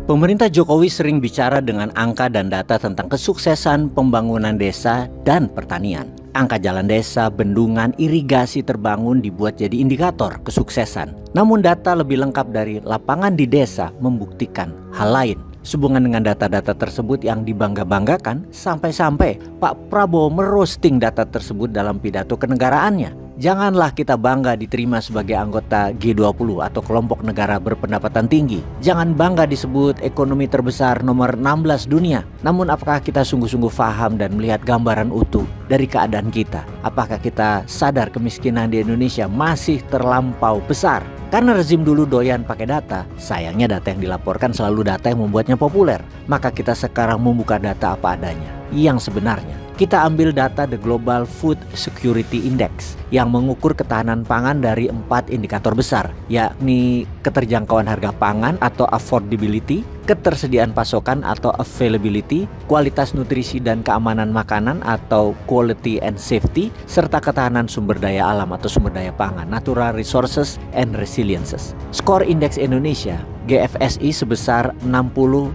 Pemerintah Jokowi sering bicara dengan angka dan data tentang kesuksesan pembangunan desa dan pertanian. Angka jalan desa, bendungan, irigasi terbangun dibuat jadi indikator kesuksesan. Namun data lebih lengkap dari lapangan di desa membuktikan hal lain. Sehubungan dengan data-data tersebut yang dibangga-banggakan, sampai-sampai Pak Prabowo merosting data tersebut dalam pidato kenegaraannya. Janganlah kita bangga diterima sebagai anggota G20 atau kelompok negara berpendapatan tinggi. Jangan bangga disebut ekonomi terbesar nomor 16 dunia. Namun apakah kita sungguh-sungguh paham dan melihat gambaran utuh dari keadaan kita? Apakah kita sadar kemiskinan di Indonesia masih terlampau besar? Karena rezim dulu doyan pakai data, sayangnya data yang dilaporkan selalu data yang membuatnya populer. Maka kita sekarang membuka data apa adanya, yang sebenarnya. Kita ambil data The Global Food Security Index yang mengukur ketahanan pangan dari 4 indikator besar, yakni keterjangkauan harga pangan atau affordability, ketersediaan pasokan atau availability, kualitas nutrisi dan keamanan makanan atau quality and safety, serta ketahanan sumber daya alam atau sumber daya pangan, natural resources and resiliences. Skor indeks Indonesia GFSI sebesar 60,2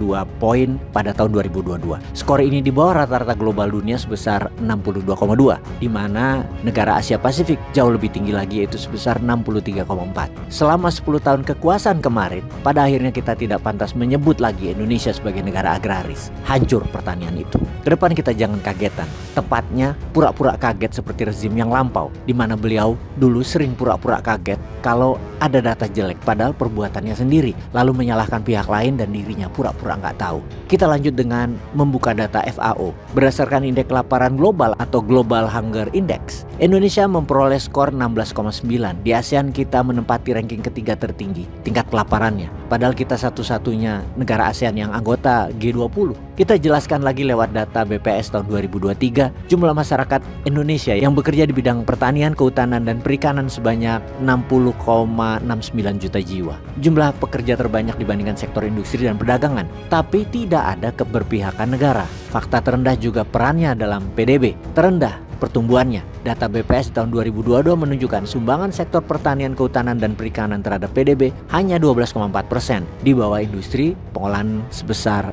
poin pada tahun 2022. Skor ini di bawah rata-rata global dunia sebesar 62,2, di mana negara Asia Pasifik jauh lebih tinggi lagi yaitu sebesar 63,4. Selama 10 tahun kekuasaan kemarin, pada akhirnya kita tidak pantas menyebut lagi Indonesia sebagai negara agraris. Hancur pertanian itu. Kedepan kita jangan kagetan, tepatnya pura-pura kaget seperti rezim yang lampau, di mana beliau dulu sering pura-pura kaget kalau ada data jelek padahal perbuatannya sendiri, lalu menyalahkan pihak lain dan dirinya pura-pura nggak tahu. Kita lanjut dengan membuka data FAO. Berdasarkan indeks kelaparan global atau Global Hunger Index, Indonesia memperoleh skor 16,9. Di ASEAN kita menempati ranking ketiga tertinggi tingkat kelaparannya, padahal kita satu-satunya negara ASEAN yang anggota G20. Kita jelaskan lagi lewat data BPS tahun 2023, jumlah masyarakat Indonesia yang bekerja di bidang pertanian, kehutanan, dan perikanan sebanyak 60,69 juta jiwa. Jumlah pekerja terbanyak dibandingkan sektor industri dan perdagangan, tapi tidak ada keberpihakan negara. Fakta terendah juga perannya dalam PDB, terendah pertumbuhannya. Data BPS tahun 2022 menunjukkan sumbangan sektor pertanian, kehutanan, dan perikanan terhadap PDB hanya 12,4%, di bawah industri, pengolahan sebesar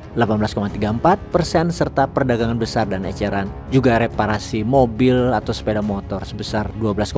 18,34%, serta perdagangan besar dan eceran, juga reparasi mobil atau sepeda motor sebesar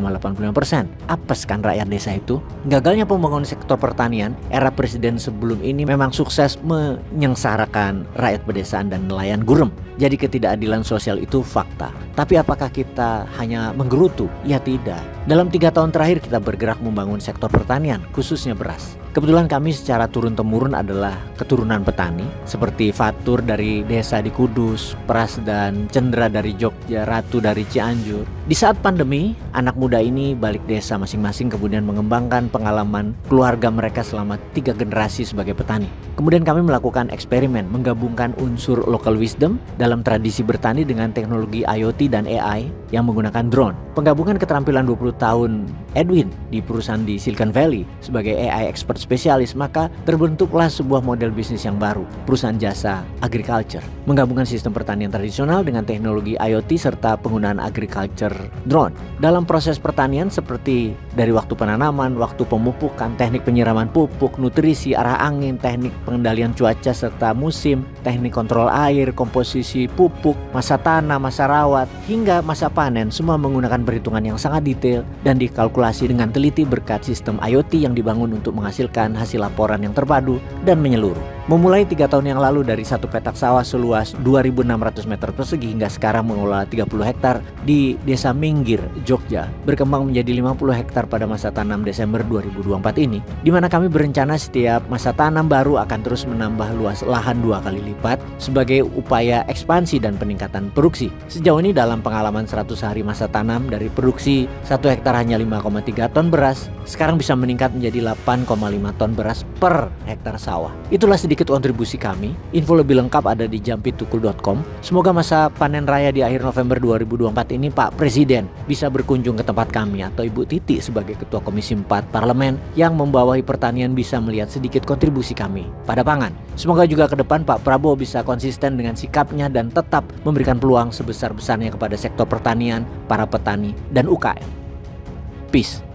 12,85%. Apes kan rakyat desa itu? Gagalnya pembangunan sektor pertanian, era presiden sebelum ini memang sukses menyengsarakan rakyat pedesaan dan nelayan gurem. Jadi ketidakadilan sosial itu fakta. Tapi apakah kita hanya menggerutu? Ya tidak. Dalam 3 tahun terakhir kita bergerak membangun sektor pertanian, khususnya beras. Kebetulan kami secara turun-temurun adalah keturunan petani, seperti Fatur dari desa di Kudus, Pras dan Cendra dari Jogja, Ratu dari Cianjur. Di saat pandemi, anak muda ini balik desa masing-masing kemudian mengembangkan pengalaman keluarga mereka selama 3 generasi sebagai petani. Kemudian kami melakukan eksperimen menggabungkan unsur local wisdom dalam tradisi bertani dengan teknologi IoT dan AI yang menggunakan drone. Penggabungan keterampilan 20 tahun Edwin di perusahaan di Silicon Valley sebagai AI expert spesialis, maka terbentuklah sebuah model bisnis yang baru, perusahaan jasa agriculture. Menggabungkan sistem pertanian tradisional dengan teknologi IoT serta penggunaan agriculture drone. Dalam proses pertanian seperti dari waktu penanaman, waktu pemupukan, teknik penyiraman pupuk, nutrisi, arah angin, teknik pengendalian cuaca serta musim, teknik kontrol air, komposisi pupuk, masa tanam, masa rawat, hingga masa panen, semua menggunakan perhitungan yang sangat detail dan dikalkulasi dengan teliti berkat sistem IoT yang dibangun untuk menghasilkan hasil laporan yang terpadu dan menyeluruh. Memulai 3 tahun yang lalu dari satu petak sawah seluas 2.600 meter persegi hingga sekarang mengelola 30 hektar di Desa Minggir, Jogja, berkembang menjadi 50 hektar pada masa tanam Desember 2024 ini, di mana kami berencana setiap masa tanam baru akan terus menambah luas lahan 2 kali lipat sebagai upaya ekspansi dan peningkatan produksi. Sejauh ini dalam pengalaman 100 hari masa tanam, dari produksi 1 hektar hanya 5,3 ton beras, sekarang bisa meningkat menjadi 8,5 ton beras per hektar sawah. Itulah sedikit kontribusi kami. Info lebih lengkap ada di jampittukul.com. Semoga masa panen raya di akhir November 2024 ini Pak Presiden bisa berkunjung ke tempat kami atau Ibu Titi sebagai Ketua Komisi 4 Parlemen yang membawahi pertanian bisa melihat sedikit kontribusi kami pada pangan. Semoga juga ke depan Pak Prabowo bisa konsisten dengan sikapnya dan tetap memberikan peluang sebesar-besarnya kepada sektor pertanian, para petani, dan UKM. Peace.